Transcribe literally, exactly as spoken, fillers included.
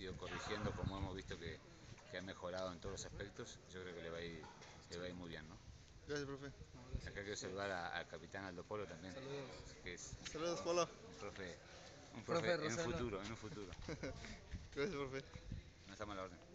ido corrigiendo, como hemos visto que, que ha mejorado en todos los aspectos, yo creo que le va a ir, le va a ir muy bien, ¿no? Gracias, profe. No, gracias. Acá quiero saludar al capitán Aldo Polo también. Saludos. Que es Saludos, Polo. Un profe, un profe, profe en un futuro, en un futuro. Gracias, profe. No estamos a la orden.